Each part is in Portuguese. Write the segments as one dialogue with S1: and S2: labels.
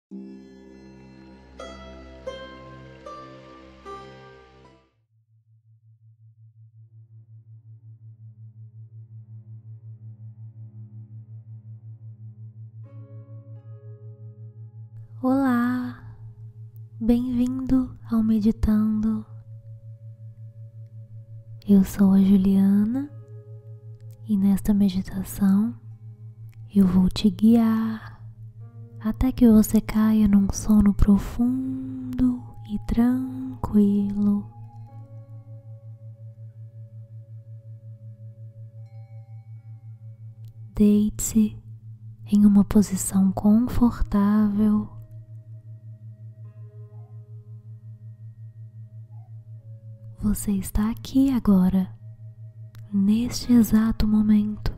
S1: Olá, bem-vindo ao Meditando. Eu sou a Juliana e nesta meditação eu vou te guiar até que você caia num sono profundo e tranquilo. Deite-se em uma posição confortável. Você está aqui agora, neste exato momento,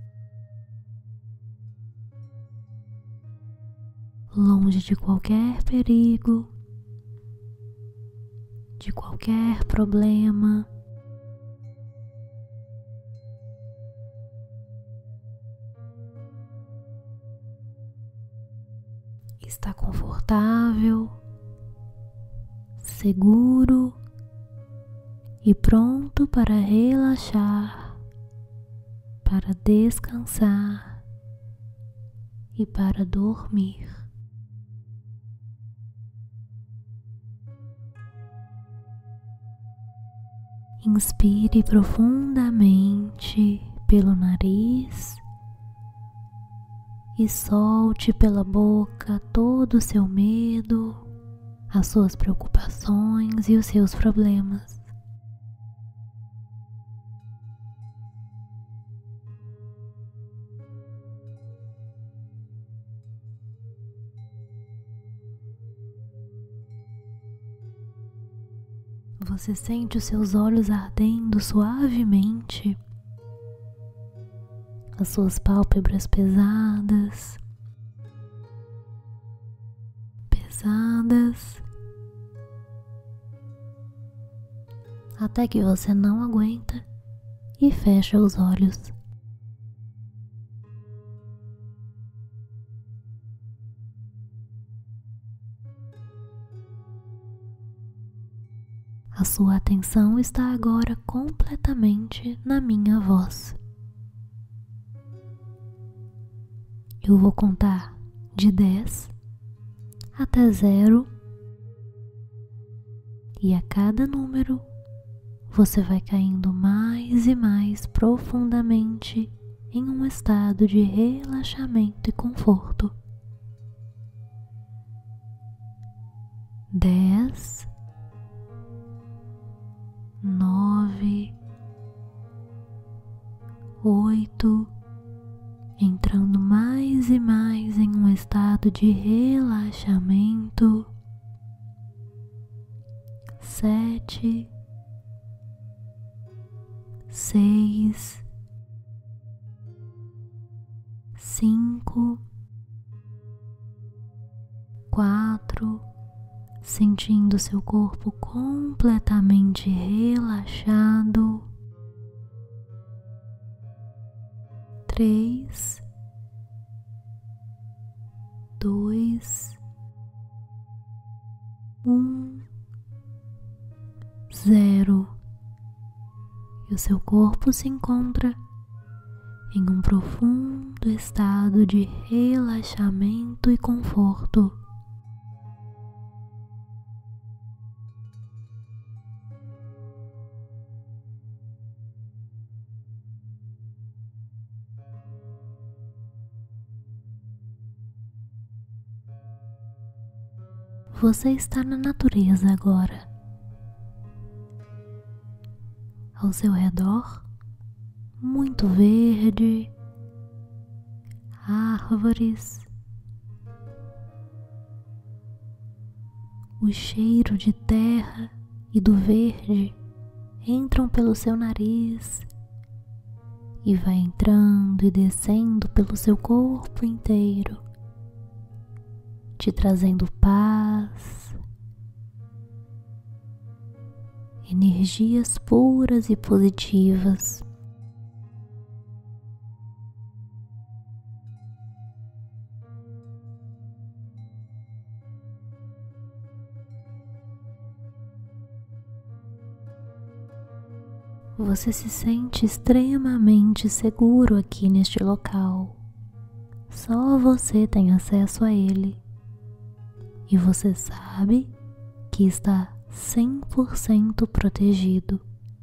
S1: longe de qualquer perigo, de qualquer problema. Está confortável, seguro e pronto para relaxar, para descansar e para dormir. Inspire profundamente pelo nariz e solte pela boca todo o seu medo, as suas preocupações e os seus problemas. Você sente os seus olhos ardendo suavemente, as suas pálpebras pesadas, até que você não aguenta e fecha os olhos. A sua atenção está agora completamente na minha voz. Eu vou contar de 10 até 0 e a cada número você vai caindo mais e mais profundamente em um estado de relaxamento e conforto. 10, 9, 8, entrando mais e mais em um estado de relaxamento. 7, 6, 5, 4, sentindo seu corpo completamente relaxado. 3, 2, 1, 0. E o seu corpo se encontra em um profundo estado de relaxamento e conforto. Você está na natureza agora. Ao seu redor, muito verde, árvores, o cheiro de terra e do verde entram pelo seu nariz e vai entrando e descendo pelo seu corpo inteiro, te trazendo paz, energias puras e positivas. Você se sente extremamente seguro aqui neste local. Só você tem acesso a ele. E você sabe que está 100% protegido.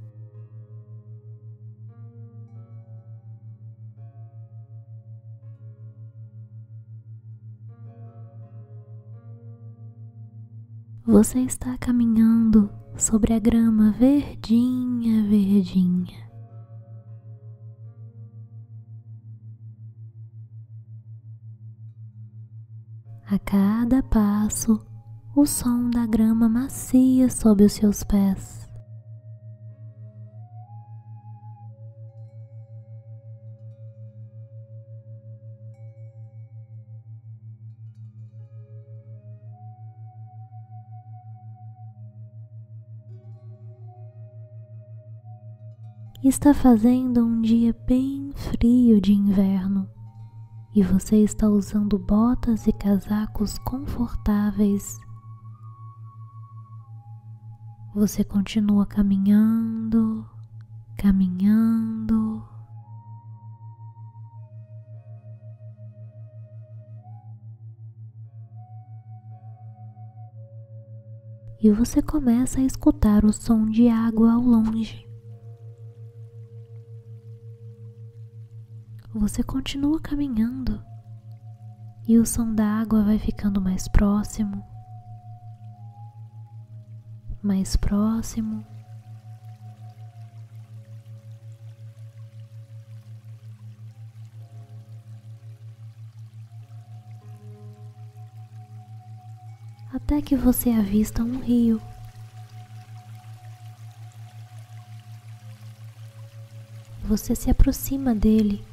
S1: Você está caminhando sobre a grama verdinha, verdinha. A cada passo, o som da grama macia sob os seus pés. Está fazendo um dia bem frio de inverno e você está usando botas e casacos confortáveis. Você continua caminhando, caminhando. E você começa a escutar o som de água ao longe. Você continua caminhando e o som da água vai ficando mais próximo, mais próximo. Até que você avista um rio. Você se aproxima dele.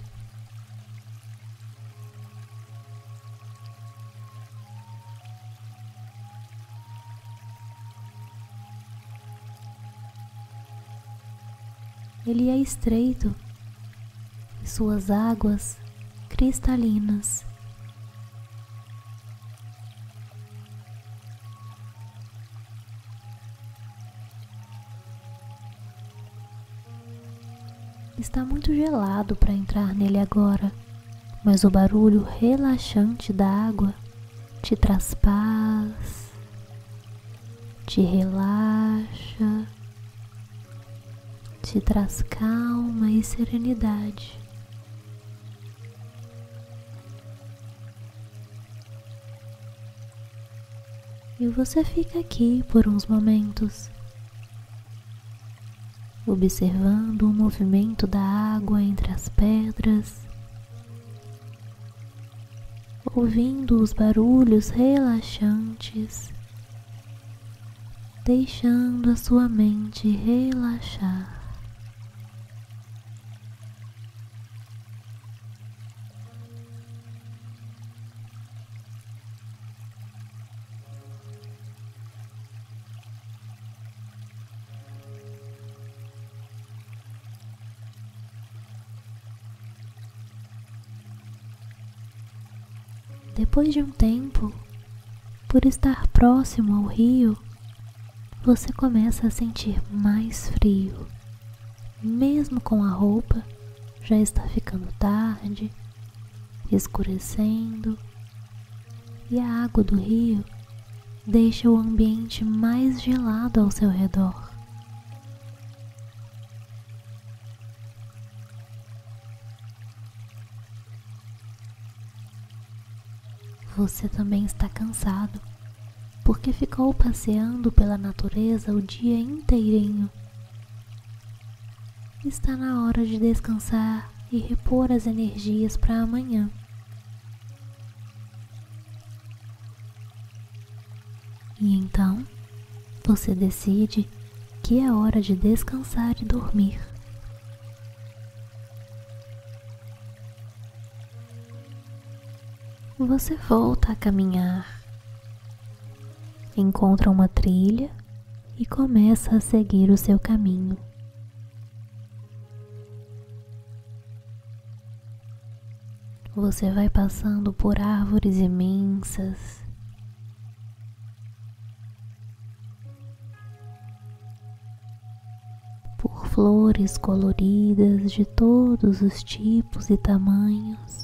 S1: Ele é estreito e suas águas cristalinas. Está muito gelado para entrar nele agora, mas o barulho relaxante da água te traz paz, te relaxa, te traz calma e serenidade. E você fica aqui por uns momentos, observando o movimento da água entre as pedras, ouvindo os barulhos relaxantes, deixando a sua mente relaxar. Depois de um tempo, por estar próximo ao rio, você começa a sentir mais frio. Mesmo com a roupa, já está ficando tarde, escurecendo, e a água do rio deixa o ambiente mais gelado ao seu redor. Você também está cansado, porque ficou passeando pela natureza o dia inteirinho. Está na hora de descansar e repor as energias para amanhã. E então, você decide que é hora de descansar e dormir. Você volta a caminhar, encontra uma trilha e começa a seguir o seu caminho. Você vai passando por árvores imensas, por flores coloridas de todos os tipos e tamanhos.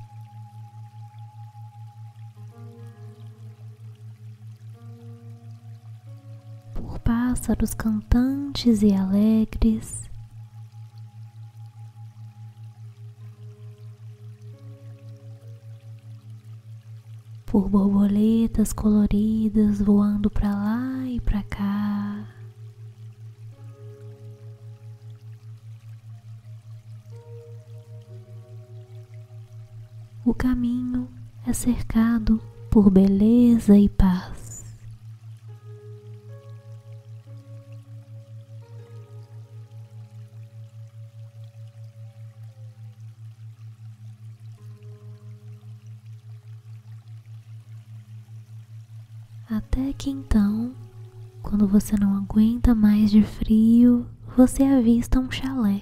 S1: Por pássaros cantantes e alegres. Por borboletas coloridas voando para lá e para cá. O caminho é cercado por beleza e paz. Até que então, quando você não aguenta mais de frio, você avista um chalé.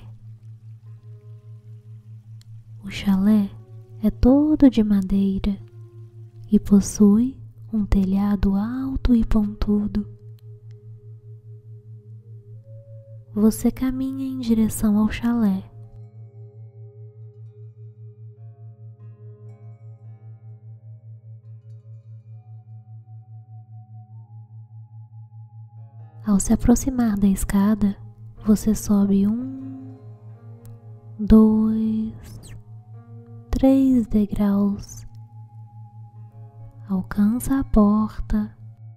S1: O chalé é todo de madeira e possui um telhado alto e pontudo. Você caminha em direção ao chalé. Ao se aproximar da escada, você sobe 1, 2, 3 degraus, alcança a porta,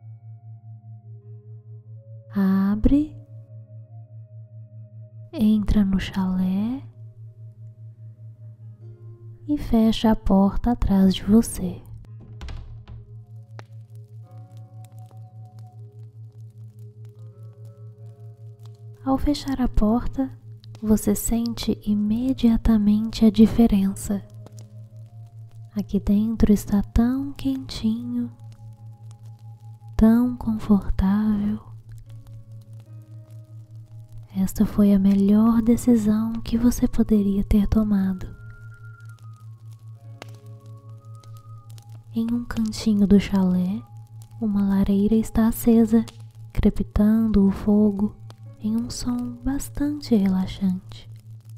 S1: abre, entra no chalé e fecha a porta atrás de você. Ao fechar a porta, você sente imediatamente a diferença. Aqui dentro está tão quentinho, tão confortável. Esta foi a melhor decisão que você poderia ter tomado. Em um cantinho do chalé, uma lareira está acesa, crepitando o fogo em um som bastante relaxante.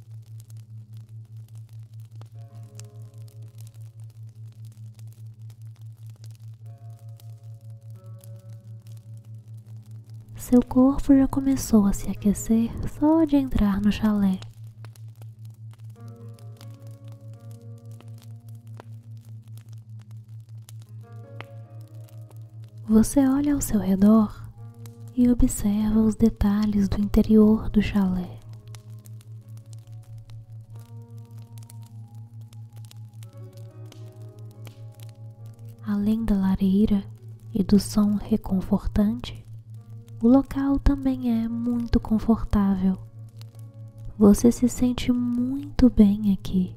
S1: Seu corpo já começou a se aquecer só de entrar no chalé. Você olha ao seu redor e observa os detalhes do interior do chalé. Além da lareira e do som reconfortante, o local também é muito confortável. Você se sente muito bem aqui.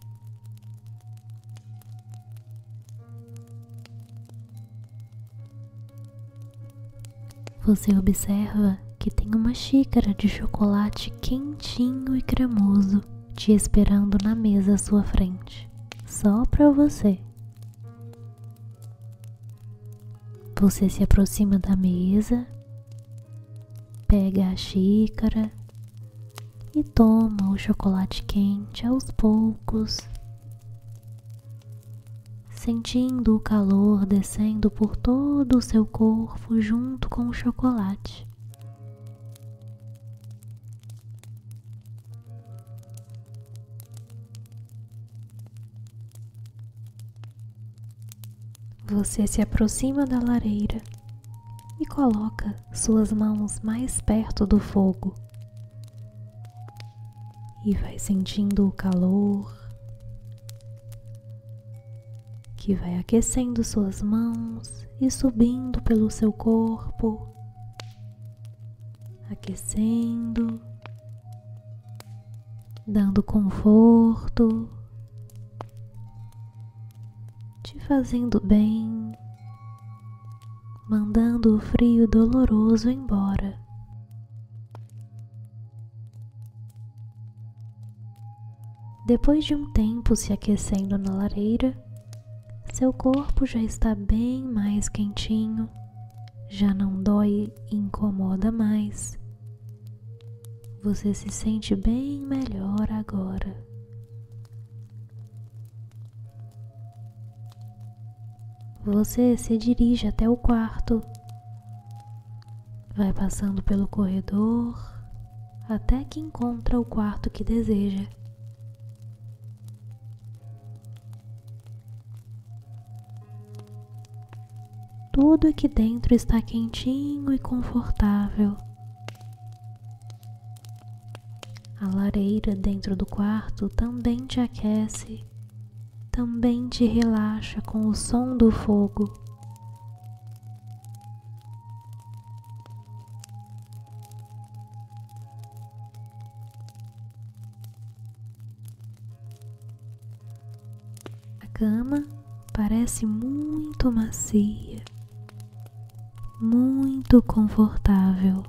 S1: Você observa que tem uma xícara de chocolate quentinho e cremoso te esperando na mesa à sua frente, só para você. Você se aproxima da mesa, pega a xícara e toma o chocolate quente aos poucos, sentindo o calor descendo por todo o seu corpo junto com o chocolate. Você se aproxima da lareira e coloca suas mãos mais perto do fogo e vai sentindo o calor que vai aquecendo suas mãos e subindo pelo seu corpo, aquecendo, dando conforto, te fazendo bem, mandando o frio doloroso embora. Depois de um tempo se aquecendo na lareira, seu corpo já está bem mais quentinho, já não dói e incomoda mais. você se sente bem melhor agora. Você se dirige até o quarto, vai passando pelo corredor até que encontra o quarto que deseja. Tudo aqui dentro está quentinho e confortável. A lareira dentro do quarto também te aquece, também te relaxa com o som do fogo. A cama parece muito macia, muito confortável.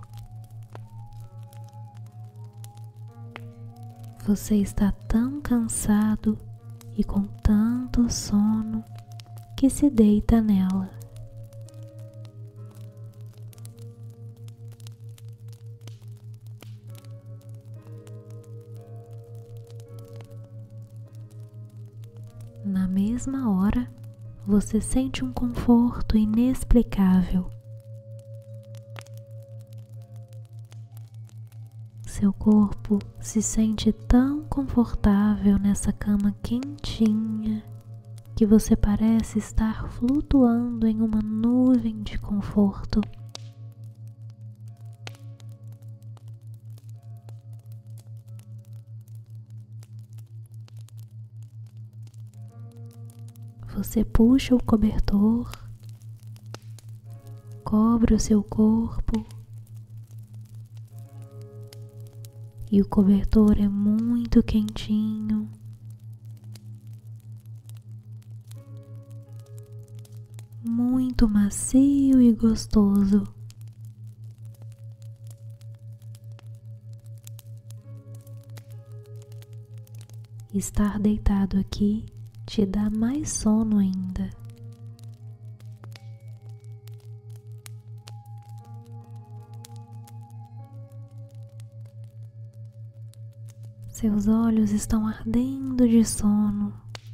S1: Você está tão cansado e com tanto sono que se deita nela. Na mesma hora, você sente um conforto inexplicável. Seu corpo se sente tão confortável nessa cama quentinha que você parece estar flutuando em uma nuvem de conforto. Você puxa o cobertor, cobre o seu corpo. E o cobertor é muito quentinho. Muito macio e gostoso. Estar deitado aqui te dá mais sono ainda. Seus olhos estão ardendo de sono,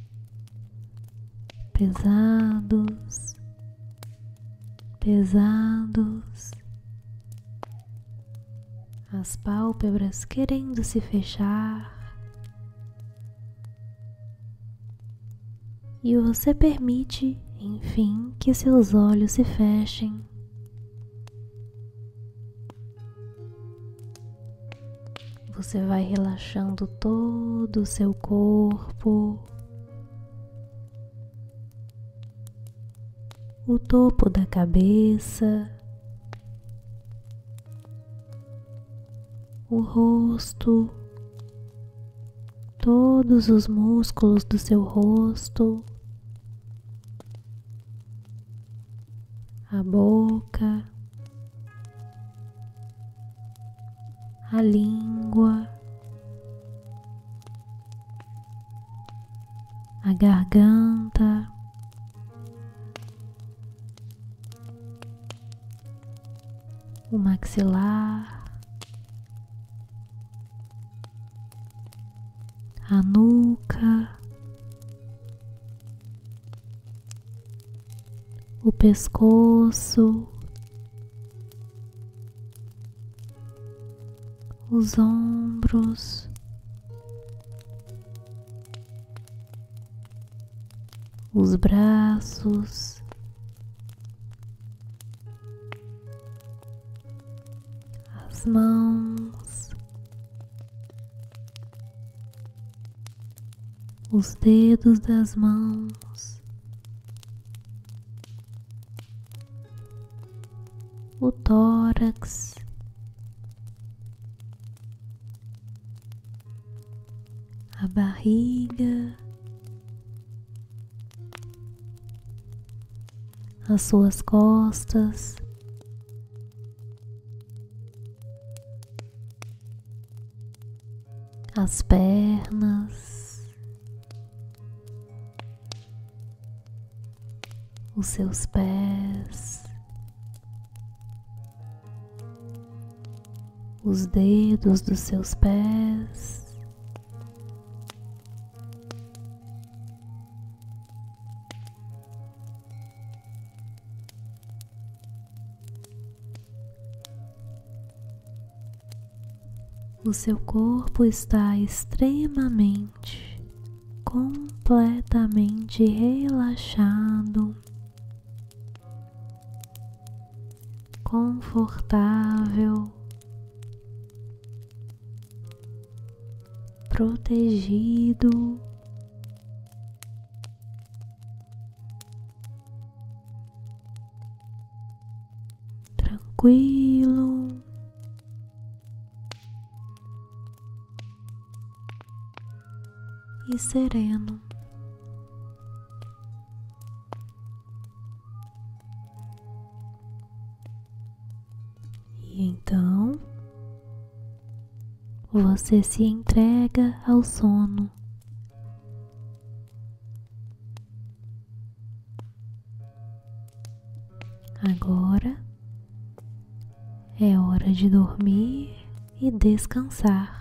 S1: pesados, pesados, as pálpebras querendo se fechar, e você permite, enfim, que seus olhos se fechem. Você vai relaxando todo o seu corpo, o topo da cabeça, o rosto, todos os músculos do seu rosto, a boca, a língua, a garganta, o maxilar, a nuca, o pescoço, os ombros, os braços, as mãos, os dedos das mãos, o tórax, a barriga, as suas costas, as pernas, os seus pés, os dedos dos seus pés, o seu corpo está extremamente, completamente relaxado, confortável, protegido, tranquilo e sereno. E então você se entrega ao sono. Agora é hora de dormir e descansar.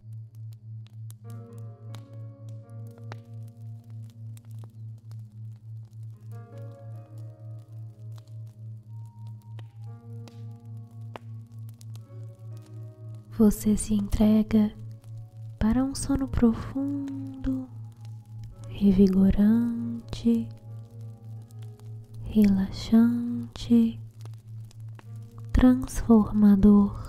S1: Você se entrega para um sono profundo, revigorante, relaxante, transformador.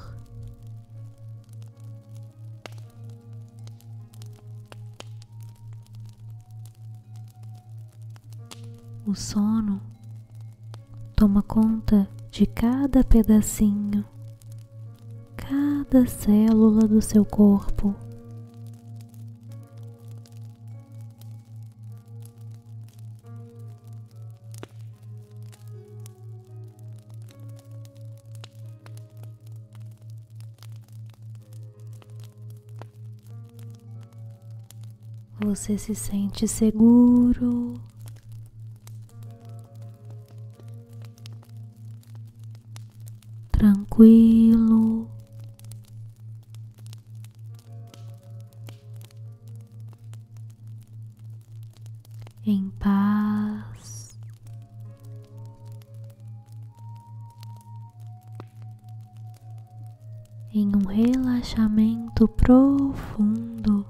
S1: O sono toma conta de cada pedacinho, cada célula do seu corpo. Você se sente seguro, tranquilo, em paz, em um relaxamento profundo.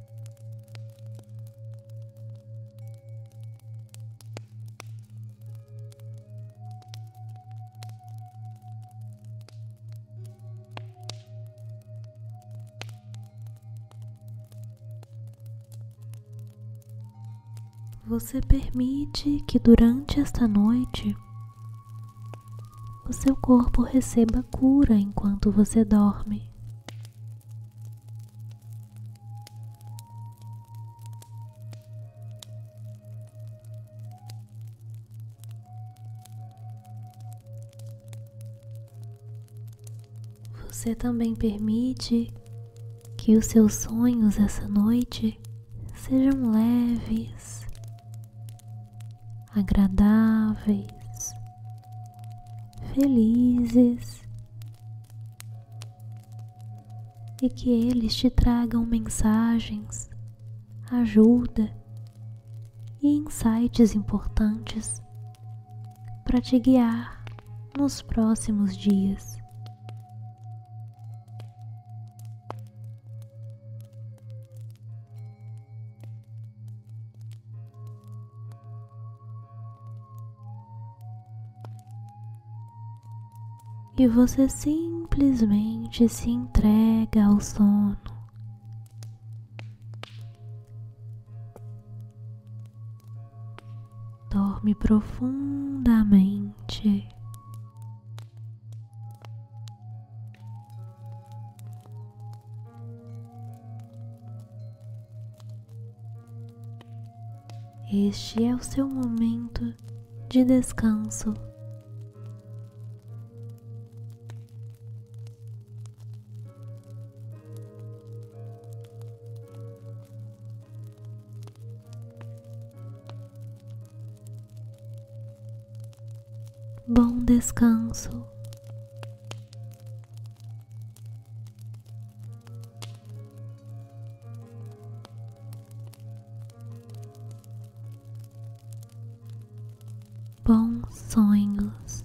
S1: Você permite que durante esta noite o seu corpo receba cura enquanto você dorme. Você também permite que os seus sonhos essa noite sejam leves, agradáveis, felizes e que eles te tragam mensagens, ajuda e insights importantes para te guiar nos próximos dias. E você simplesmente se entrega ao sono. Dorme profundamente. Este é o seu momento de descanso. Bom descanso. sonhos.